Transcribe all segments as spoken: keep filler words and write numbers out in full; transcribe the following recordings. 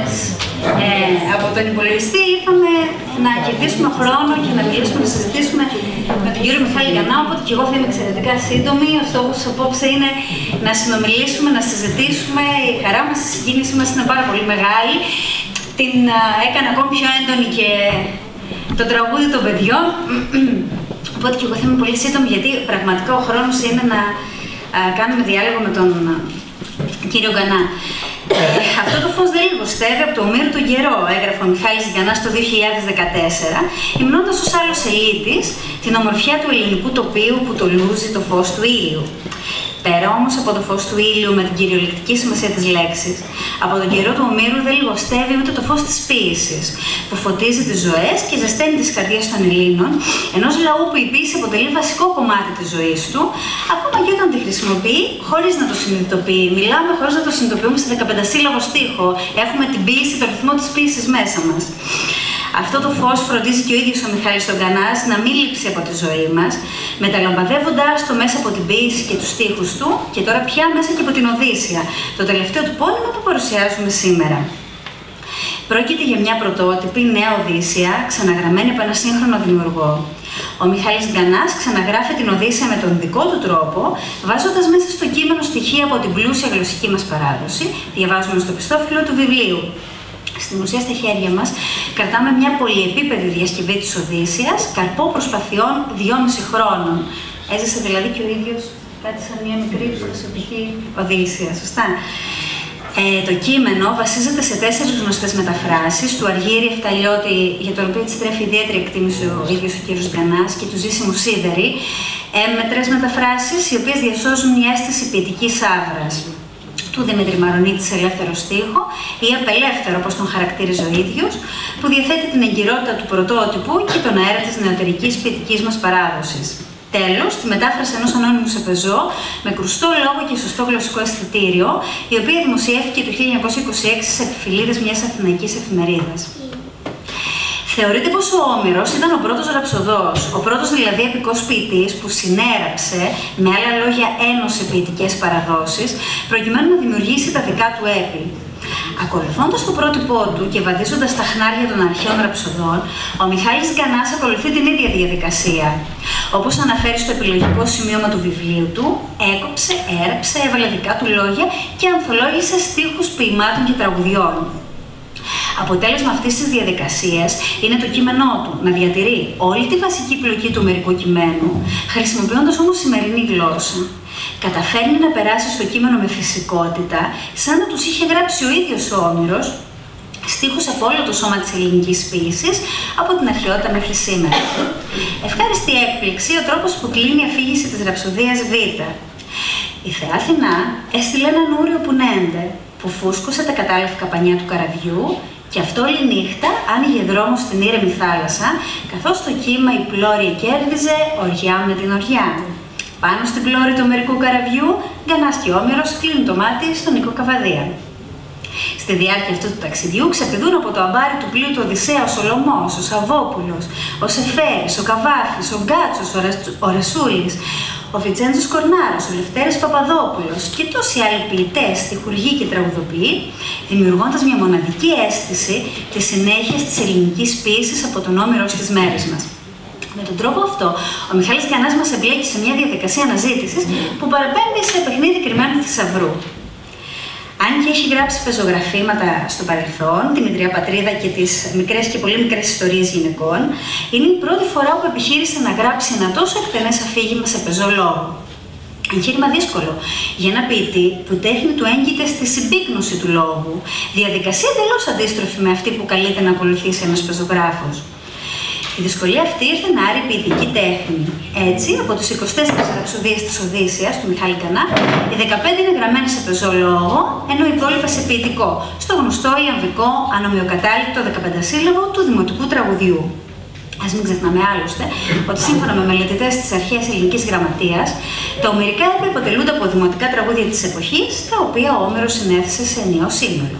ώρες ε, από τον υπολογιστή, ήρθαμε να κερδίσουμε χρόνο και να μιλήσουμε, να συζητήσουμε με τον κύριο Μιχάλη Γκανά. Οπότε και εγώ θα είμαι εξαιρετικά σύντομη. Ο στόχος απόψε είναι να συνομιλήσουμε, να συζητήσουμε. Η χαρά μας, η συγκίνησή μας είναι πάρα πολύ μεγάλη. Την α, έκανε ακόμη πιο έντονη και το τραγούδι των παιδιών. Οπότε και εγώ θα είμαι πολύ σύντομη, γιατί πραγματικά ο χρόνος είναι να α, κάνουμε διάλογο με τον α, κύριο Γκανά. Ε, αυτό το φως δεν λιγοστεύει από το Ομήρου τον καιρό, έγραφε ο Μιχάλης Γκανάς το δύο χιλιάδες δεκατέσσερα, υμνώντας ως άλλος ελίτης την ομορφιά του ελληνικού τοπίου που το λούζει το φως του ήλιου. Πέρα όμως από το φως του ήλιου με την κυριολεκτική σημασία της λέξης, από τον καιρό του Ομήρου δεν λιγοστεύει ούτε το φως της ποίησης, που φωτίζει τις ζωές και ζεσταίνει τις καρδιές των Ελλήνων, ενός λαού που η ποίηση αποτελεί βασικό κομμάτι της ζωής του, ακόμα και όταν τη χρησιμοποιεί χωρίς να το συνειδητοποιεί. Μιλάμε χωρίς να το συνειδητοποιούμε σε δεκαπεντασύλλαβο στίχο. Έχουμε την ποίηση, το ρυθμό της ποίησης μέσα μας. Αυτό το φως φροντίζει και ο ίδιος ο Μιχάλης ο Γκανάς να μην λείψει από τη ζωή μας, μεταλαμπαδεύοντάς το μέσα από την ποίηση και τους στίχους του και τώρα πια μέσα και από την Οδύσσεια, το τελευταίο του πόνημα που παρουσιάζουμε σήμερα. Πρόκειται για μια πρωτότυπη νέα Οδύσσεια, ξαναγραμμένη από ένα σύγχρονο δημιουργό. Ο Μιχάλης Γκανάς ξαναγράφει την Οδύσσεια με τον δικό του τρόπο, βάζοντας μέσα στο κείμενο στοιχεία από την πλούσια γλωσσική μας παράδοση, διαβάζουμε στο πιστόφυλλο του βιβλίου. Στην ουσία, στα χέρια μας, κρατάμε μια πολυεπίπεδη διασκευή της Οδύσσειας, καρπό προσπαθειών δυόμιση χρόνων. Έζησε δηλαδή και ο ίδιος κάτι σαν μια μικρή προσωπική Οδύσσεια, σωστά. Ε, το κείμενο βασίζεται σε τέσσερις γνωστές μεταφράσεις του Αργύρη Εφταλιώτη, για τον οποίο τρέφει ιδιαίτερη εκτίμηση ο ίδιος ο κύριος Γκανάς, και του Ζήσιμου Σίδερη, έμμετρες μεταφράσεις, οι οποίες διασώζουν μια αίσθηση ποιητικής άβρας. Του Δημήτρη Μαρονίτη σε ελεύθερο στίχο ή απελεύθερο, όπως τον χαρακτήριζε ο ίδιος, που διαθέτει την εγκυρότητα του πρωτότυπου και τον αέρα της νεωτερικής ποιητικής μας παράδοσης. Τέλος, τη μετάφραση ενός ανώνυμου σε πεζό, με κρουστό λόγο και σωστό γλωσσικό αισθητήριο, η οποία δημοσιεύτηκε το χίλια εννιακόσια είκοσι έξι σε επιφυλίδες μιας αθηναϊκής εφημερίδας. Θεωρείται πως ο Όμηρος ήταν ο πρώτος ραψοδός, ο πρώτος δηλαδή επικός ποιητής που συνέραψε, με άλλα λόγια ένωσε ποιητικές παραδόσεις, προκειμένου να δημιουργήσει τα δικά του έπι. Ακολουθώντας το πρότυπό του και βαδίζοντας τα χνάρια των αρχαίων ραψοδών, ο Μιχάλης Γκανάς ακολουθεί την ίδια διαδικασία. Όπως αναφέρει στο επιλογικό σημείωμα του βιβλίου του, έκοψε, έραψε, έβαλε δικά του λόγια και ανθολόγησε στίχους ποιημάτων και τραγουδιών. Αποτέλεσμα αυτής της διαδικασίας είναι το κείμενό του να διατηρεί όλη τη βασική πλοκή του ομηρικού κειμένου, χρησιμοποιώντας όμως σημερινή γλώσσα. Καταφέρνει να περάσει στο κείμενο με φυσικότητα, σαν να τους είχε γράψει ο ίδιος ο Όμηρος, στίχους από όλο το σώμα της ελληνικής ποίησης, από την αρχαιότητα μέχρι σήμερα. Ευχάριστη έκπληξη ο τρόπος που κλείνει η αφήγηση της ραψοδίας Β. Η θεά Αθηνά έστειλε έναν ούριο που νέντε, που φούσκωσε τα κατάλευκα πανιά του καραβιού, και αυτό όλη νύχτα άνοιγε δρόμο στην ήρεμη θάλασσα, καθώς το κύμα η πλώρη κέρδιζε οριά με την οριά. Πάνω στην πλώρη του ομηρικού καραβιού, Γκανάς και Όμηρος κλείνουν το μάτι στον Νίκο Καβαδία. Στη διάρκεια αυτού του ταξιδιού ξεπηδούν από το αμπάρι του πλοίου του Οδυσσέα ο Σολωμός, ο Σαββόπουλος, ο Σεφέρης, ο Καβάφης, ο Γκάτσος, ο Ρασούλης, ο Βιτσέντζος Κορνάρος, ο Λευτέρης Παπαδόπουλος και τόσοι άλλοι ποιητές, στιχουργοί και τραγουδοποιοί, δημιουργώντας μια μοναδική αίσθηση της συνέχειας της ελληνικής ποίησης από τον Όμηρο στις μέρες μας. Με τον τρόπο αυτό, ο Μιχάλης Γκανάς μας εμπλέκει σε μια διαδικασία αναζήτησης που παραπέμπει σε παιχνίδι κρυμμένου θησαυρού. Αν και έχει γράψει πεζογραφήματα στο παρελθόν, τη μητριά πατρίδα και τις μικρές και πολύ μικρές ιστορίες γυναικών, είναι η πρώτη φορά που επιχείρησε να γράψει ένα τόσο εκτενές αφήγημα σε πεζό λόγο. Εγχείρημα δύσκολο για ένα ποιητή που η τέχνη του έγκυται στη συμπίκνωση του λόγου, διαδικασία εντελώς αντίστροφη με αυτή που καλείται να ακολουθήσει ένας πεζογράφος. Η δυσκολία αυτή ήρθε να άρει ποιητική τέχνη. Έτσι, από τις είκοσι τέσσερις ραψοδίες της Οδύσσειας του Μιχάλη Γκανά, οι δεκαπέντε είναι γραμμένες σε πεζό λόγο, ενώ οι υπόλοιπες σε ποιητικό, στο γνωστό ιαμβικό ανομοιοκατάληκτο δεκαπεντασύλλαβο του δημοτικού τραγουδιού. Ας μην ξεχνάμε άλλωστε ότι σύμφωνα με μελετητές της αρχαίας ελληνικής γραμματείας, τα ομηρικά έπι αποτελούνται από δημοτικά τραγούδια της εποχής, τα οποία ο Όμηρος συνέθεσε σε ενιαίο σύνολο.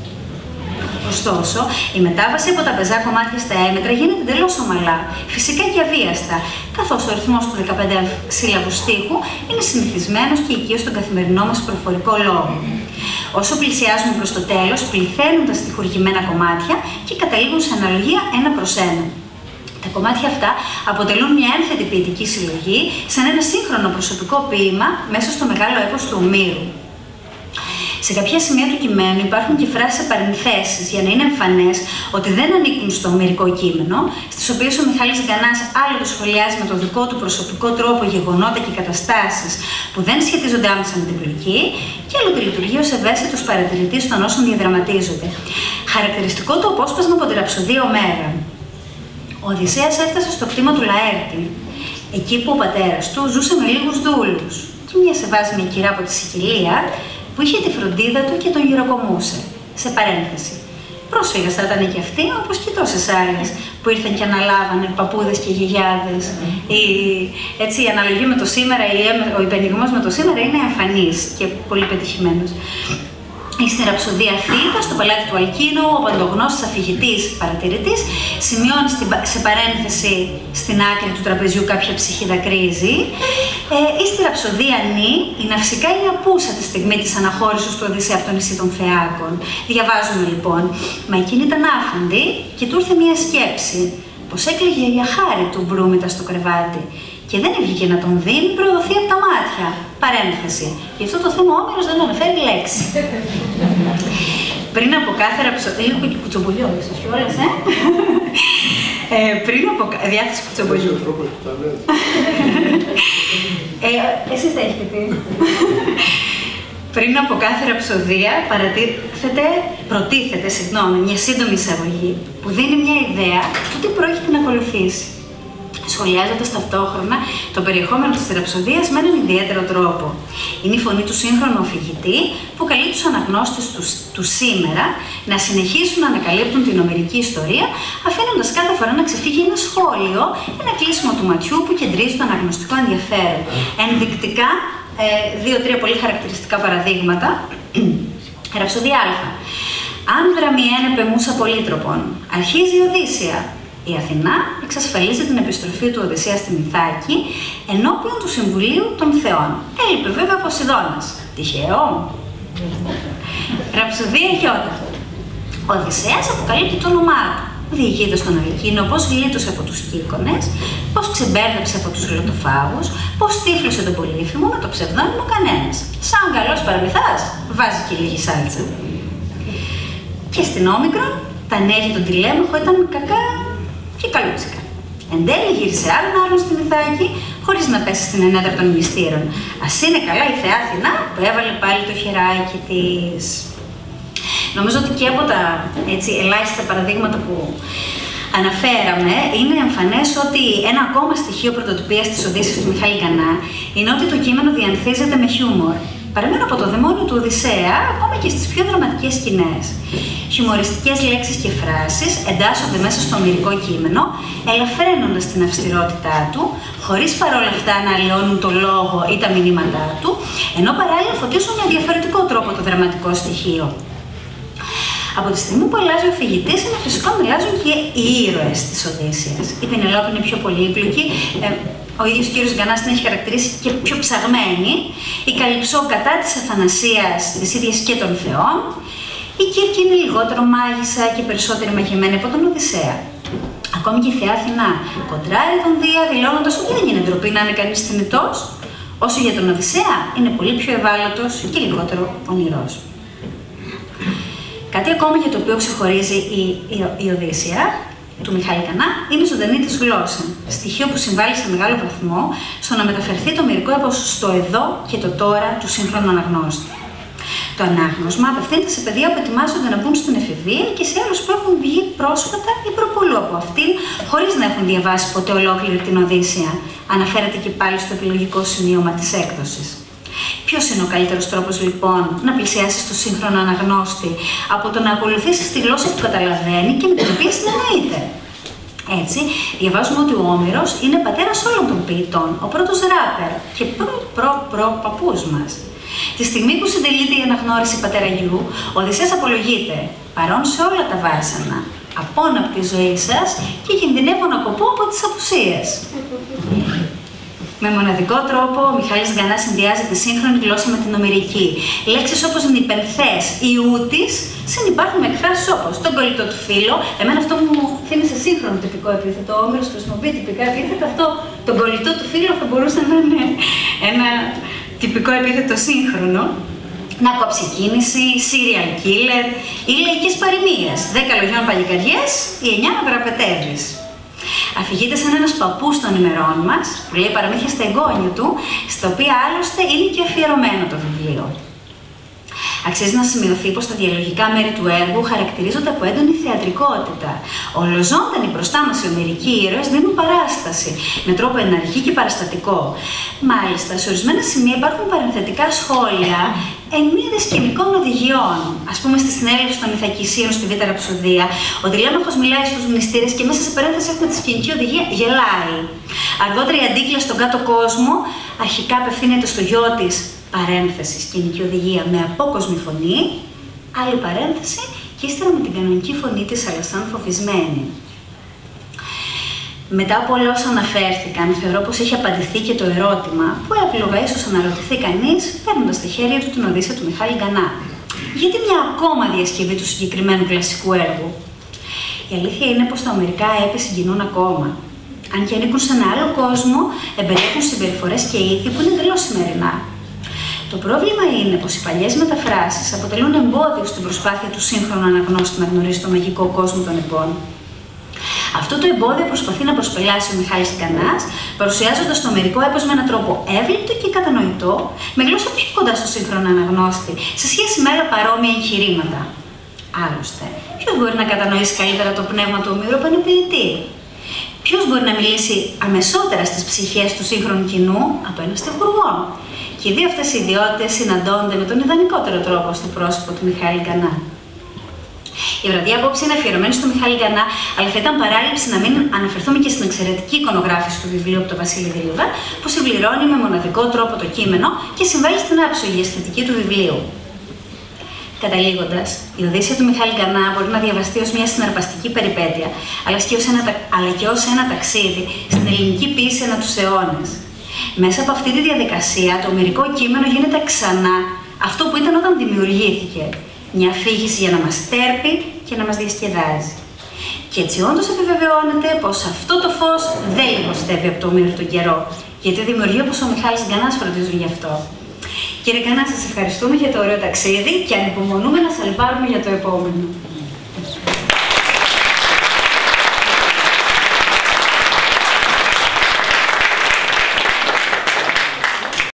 Ωστόσο, η μετάβαση από τα πεζά κομμάτια στα έμετρα γίνεται εντελώς ομαλά, φυσικά και αβίαστα, καθώς ο ρυθμός του δεκαπέντε σύλλαβου στίχου είναι συνηθισμένος και οικείος στον καθημερινό μας προφορικό λόγο. Ο Όσο πλησιάζουμε προς το τέλος, πληθαίνουν τα στιχουργημένα κομμάτια και καταλήγουν σε αναλογία ένα προς ένα. Τα κομμάτια αυτά αποτελούν μια ένθετη ποιητική συλλογή, σαν ένα σύγχρονο προσωπικό ποίημα μέσα στο μεγάλο έπος του Ομήρου. Σε κάποια σημεία του κειμένου υπάρχουν και φράσεις επαρενθέσεις για να είναι εμφανές ότι δεν ανήκουν στο ομηρικό κείμενο, στις οποίες ο Μιχάλης Γκανάς άλλο το σχολιάζει με το δικό του προσωπικό τρόπο γεγονότα και καταστάσεις που δεν σχετίζονται άμεσα με την πλοκή, και άλλο τη λειτουργεί ως ευαίσθητος παρατηρητής των όσων διαδραματίζονται. Χαρακτηριστικό το απόσπασμα από τη ραψοδία Ομέρα. Ο Οδυσσέας έφτασε στο κτήμα του Λαέρτη, εκεί που ο πατέρας του ζούσε με λίγους δούλους, και μια σεβάσμια κυρά από τη Σικηλία, που είχε τη φροντίδα του και τον γυροκομούσε. Σε παρένθεση. Πρόσφυγας θα ήταν και αυτοί, όπως και τόσες άλλες, που ήρθαν και αναλάβανε παππούδες και γιαγιάδες. Η, έτσι, η αναλογία με το σήμερα, ο υπενιγμός με το σήμερα είναι εμφανής και πολύ πετυχημένος. Στην ραψοδία Θήτα, στο παλάτι του Αλκίνου, ο παντογνώστης αφηγητής παρατηρητής σημειώνει στην, σε παρένθεση στην άκρη του τραπεζιού κάποια ψυχή δακρύζει. Ε, ή στη ραψοδία Νη, η ναυσικά είναι απούσα τη στιγμή της αναχώρησης του Οδυσσέα από το νησί των Φεάκων. Διαβάζουμε λοιπόν, μα εκείνη ήταν άφαντη και του ήρθε μια σκέψη, πως έκλαιγε για χάρη του Μπρούμητα στο κρεβάτι. Και δεν έβγηκε να τον δει, μην προδοθεί από τα μάτια. Παρένθεση. Γι' αυτό το θέμα ο Όμηρος δεν αναφέρει λέξη. Πριν από κάθε ραψοδία. Λίγο κουτσομπολιό, ίσως κιόλας, ε? ε πριν από κάθε. Διάθεση κουτσομπολιού. ε, εσείς τα έχετε πει. Πριν από κάθε ραψοδία παρατίθεται, προτίθεται συγγνώμη, μια σύντομη εισαγωγή που δίνει μια ιδέα του τι πρόκειται να ακολουθήσει, σχολιάζοντας ταυτόχρονα το περιεχόμενο της ραψοδίας με έναν ιδιαίτερο τρόπο. Είναι η φωνή του σύγχρονου αφηγητή που καλεί τους αναγνώστες του, του σήμερα να συνεχίσουν να ανακαλύπτουν την ομηρική ιστορία, αφήνοντας κάθε φορά να ξεφύγει ένα σχόλιο, ένα κλείσιμο του ματιού που κεντρίζει το αναγνωστικό ενδιαφέρον. Ενδεικτικά, ε, δύο-τρία πολύ χαρακτηριστικά παραδείγματα. Ραψοδία Α. Άνδρα μιένε πεμούσα πολύτροπον. Αρχίζει η Οδύσσεια. Η Αθηνά εξασφαλίζει την επιστροφή του Οδυσσέα στην Ιθάκη ενώπιον του Συμβουλίου των Θεών. Έλειπε βέβαια ο Ποσειδώνας. Τυχαίο. Ραψοδία Ι. Ο Οδυσσέας αποκαλύπτει το όνομά του. Διηγείται στον Αλκίνο πώς γλίτωσε από τους Κύκονες, πώς ξεμπέρδεψε από τους Γλωτοφάγους, πώς τύφλωσε τον Πολύφημο με το ψευδόνυμο Κανένας. Σαν καλός παραμυθάς, βάζει και λίγη σάλτσα. Και στην Όμικρον, τα νέα των τηλέμαχο ήταν κακά και καλούτσικα. Εν τέλει γύρισε άλλον άλλον στην Ιθάκη, χωρίς να πέσει στην ενέδρα των μυστήρων. Ας είναι καλά η Θεά Αθηνά που έβαλε πάλι το χεράκι της. Νομίζω ότι και από τα έτσι, ελάχιστα παραδείγματα που αναφέραμε, είναι εμφανές ότι ένα ακόμα στοιχείο πρωτοτυπίας της Οδύσσης του Μιχάλη Γκανά είναι ότι το κείμενο διανθίζεται με χιούμορ. Παραμένω από το δαιμόνιο του Οδυσσέα, ακόμα και στις πιο δραματικές σκηνές. Χιουμοριστικές λέξεις και φράσεις εντάσσονται μέσα στο ομηρικό κείμενο, ελαφραίνοντας την αυστηρότητά του, χωρίς παρόλα αυτά να αλλοιώνουν το λόγο ή τα μηνύματά του, ενώ παράλληλα φωτίζουν με διαφορετικό τρόπο το δραματικό στοιχείο. Από τη στιγμή που αλλάζει ο αφηγητής, είναι φυσικό να αλλάζουν και οι ήρωες της Οδύσσειας. Η Πενελόπη είναι πιο πολύπλοκη. Ε, Ο ίδιος κύριος Γκανάς την έχει χαρακτηρίσει και πιο ψαγμένη. Η Καλυψό κατά της Αθανασίας, της ίδιας και των Θεών. Η Κύρκη είναι λιγότερο μάγισσα και περισσότερο μαγεμένη από τον Οδυσσέα. Ακόμη και η Θεά Αθηνά κοντράρει τον Δία, δηλώνοντας ότι δεν είναι ντροπή να είναι κανείς θνητός. Όσο για τον Οδυσσέα, είναι πολύ πιο ευάλωτος και λιγότερο πονηρός. Κάτι ακόμα για το οποίο ξεχωρίζει η, η, η Οδύσσεια του Μιχάλη Γκανά είναι η ζωντανή της γλώσσα. Στοιχείο που συμβάλλει σε μεγάλο βαθμό στο να μεταφερθεί το ομηρικό έπος στο εδώ και το τώρα του σύγχρονου αναγνώστη. Το ανάγνωσμα απευθύνεται σε παιδιά που ετοιμάζονται να μπουν στην εφηβεία και σε άλλους που έχουν βγει πρόσφατα ή προπολού από αυτήν, χωρίς να έχουν διαβάσει ποτέ ολόκληρη την Οδύσσεια. Αναφέρεται και πάλι στο επιλογικό σημείωμα της έκδοσης. Ποιος είναι ο καλύτερος τρόπος λοιπόν να πλησιάσει στο σύγχρονο αναγνώστη από το να ακολουθήσει τη γλώσσα που καταλαβαίνει και με την οποία συνεννοείται. Έτσι, διαβάζουμε ότι ο Όμηρος είναι πατέρας όλων των ποιητών, ο πρώτος ράπερ και προ-προ-προ-παππούς μας. Τη στιγμή που συντελείται η αναγνώριση πατέρα-γιου, ο Οδυσσέας απολογείται, παρόν σε όλα τα βάσανα, απόν από τη ζωή σας και κινδυνεύω να κοπώ από τις απουσίες. Με μοναδικό τρόπο, ο Μιχάλης Γκανάς συνδυάζει τη σύγχρονη γλώσσα με την ομηρική. Λέξεις όπως νηπενθές ή ούτης συνυπάρχουν με εκφράσεις όπως τον κολλητό του φίλο. Εμένα αυτό μου θύμισε σύγχρονο τυπικό επίθετο. Ο Όμηρος χρησιμοποιεί τυπικά επίθετα. Αυτό τον κολλητό του φίλο θα μπορούσε να είναι ένα τυπικό επίθετο σύγχρονο. Να κόψει κίνηση, serial killer ή λαϊκές παροιμίες. Δέκα λογιών παλικαριές ή εννιά να δραπετεύεις. Αφηγείται σαν ένας παππούς των ημερών μας, που λέει παραμύθια στα εγγόνια του, στα οποία άλλωστε είναι και αφιερωμένο το βιβλίο. Αξίζει να σημειωθεί πως τα διαλογικά μέρη του έργου χαρακτηρίζονται από έντονη θεατρικότητα. Ολοζώντανοι μπροστά μας οι ομηρικοί ήρωες δίνουν παράσταση, με τρόπο ενεργή και παραστατικό. Μάλιστα, σε ορισμένα σημεία υπάρχουν παρενθετικά σχόλια εν είδη σκηνικών οδηγιών. Ας πούμε, στη συνέλευση των Ιθακισίων στη Β' Ραψοδία, ο Τηλέμαχος μιλάει στους μνηστήρες και μέσα σε παρένθεση έχουμε τη σκηνική οδηγία γελάει. Αργότερα η Αντίκλα στον κάτω κόσμο αρχικά απευθύνεται στο γιο της, παρένθεση, σκηνική οδηγία με απόκοσμη φωνή, άλλη παρένθεση και ύστερα με την κανονική φωνή της, αλλά σαν φοβισμένη. Μετά από όλα όσα αναφέρθηκαν, θεωρώ πως έχει απαντηθεί και το ερώτημα που εύλογα ίσως αναρωτηθεί κανείς, παίρνοντας στα χέρια του την Οδύσσεια του Μιχάλη Γκανά. Γιατί μια ακόμα διασκευή του συγκεκριμένου κλασικού έργου? Η αλήθεια είναι πως τα ομηρικά έπη συγκινούν ακόμα. Αν και ανήκουν σε ένα άλλο κόσμο, εμπεριέχουν συμπεριφορές και ήθη που είναι εντελώς σημερινά. Το πρόβλημα είναι πως οι παλιές μεταφράσεις αποτελούν εμπόδιο στην προσπάθεια του σύγχρονου αναγνώστη να γνωρίσει το μαγικό κόσμο των επών. Αυτό το εμπόδιο προσπαθεί να προσπελάσει ο Μιχάλης Γκανάς, παρουσιάζοντας το ομηρικό έπος με έναν τρόπο εύληπτο και κατανοητό, με γλώσσα πιο κοντά στο σύγχρονο αναγνώστη, σε σχέση με άλλα παρόμοια εγχειρήματα. Άλλωστε, ποιος μπορεί να κατανοήσει καλύτερα το πνεύμα του ομήρου από έναν ποιητή? Ποιος μπορεί να μιλήσει αμεσότερα στις ψυχές του σύγχρονου κοινού από έναν στιχουργό? Και οι δύο αυτές οι ιδιότητες συναντώνται με τον ιδανικότερο τρόπο στο πρόσωπο του Μιχάλη Γκανά. Η βραδιά απόψε είναι αφιερωμένη στο Μιχάλη Γκανά, αλλά θα ήταν παράληψη να μην αναφερθούμε και στην εξαιρετική εικονογράφηση του βιβλίου από τον Βασίλη Γρήβα, που συμπληρώνει με μοναδικό τρόπο το κείμενο και συμβάλλει στην άψογη αισθητική του βιβλίου. Καταλήγοντας, η Οδύσσεια του Μιχάλη Γκανά μπορεί να διαβαστεί ως μια συναρπαστική περιπέτεια, αλλά και ως ένα, αλλά και ως ένα ταξίδι στην ελληνική ποίηση ανά τους αιώνες. Μέσα από αυτή τη διαδικασία, το ομηρικό κείμενο γίνεται ξανά αυτό που ήταν όταν δημιουργήθηκε. Μια αφήγηση για να μας τέρπει και να μας διασκεδάζει. Και έτσι όντως επιβεβαιώνεται πως αυτό το φως δεν λιγοστεύει από το ομήρου τον καιρό, γιατί δημιουργεί όπως ο Μιχάλης Γκανάς φροντίζουν γι' αυτό. Κύριε Γκανά, σας ευχαριστούμε για το ωραίο ταξίδι και ανυπομονούμε να σαλβάρουμε για το επόμενο.